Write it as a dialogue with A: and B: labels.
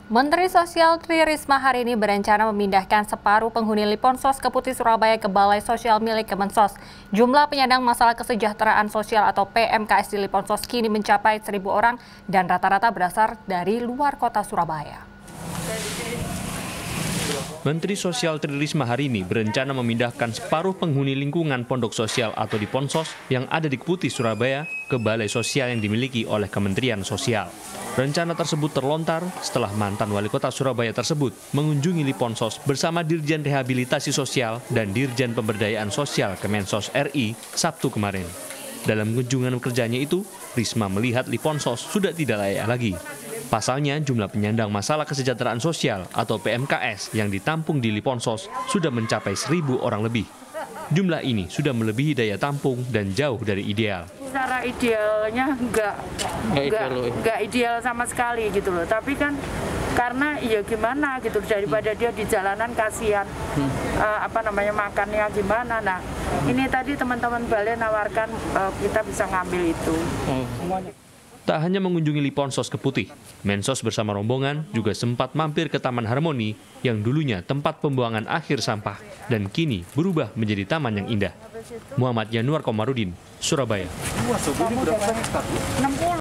A: Menteri Sosial Tri Risma hari ini berencana memindahkan separuh penghuni Liponsos Keputih Surabaya ke Balai Sosial milik Kemensos. Jumlah penyandang masalah kesejahteraan sosial atau PMKS di Liponsos kini mencapai 1.000 orang dan rata-rata berasal dari luar kota Surabaya.
B: Menteri Sosial Tri Risma hari ini berencana memindahkan separuh penghuni lingkungan pondok sosial atau Liponsos yang ada di Keputih, Surabaya ke Balai Sosial yang dimiliki oleh Kementerian Sosial. Rencana tersebut terlontar setelah mantan wali kota Surabaya tersebut mengunjungi Liponsos bersama Dirjen Rehabilitasi Sosial dan Dirjen Pemberdayaan Sosial Kemensos RI Sabtu kemarin. Dalam kunjungan kerjanya itu, Risma melihat Liponsos sudah tidak layak lagi. Pasalnya, jumlah penyandang masalah kesejahteraan sosial atau PMKS yang ditampung di Liponsos sudah mencapai 1.000 orang lebih. Jumlah ini sudah melebihi daya tampung dan jauh dari ideal.
C: Secara idealnya nggak ideal sama sekali gitu loh. Tapi kan karena ya gimana gitu, daripada dia di jalanan kasihan makannya gimana. Nah ini tadi teman-teman balai nawarkan kita bisa ngambil itu.
B: Tak hanya mengunjungi Liponsos Keputih, Mensos bersama rombongan juga sempat mampir ke Taman Harmoni yang dulunya tempat pembuangan akhir sampah dan kini berubah menjadi taman yang indah. Muhammad Yanuar Komarudin, Surabaya.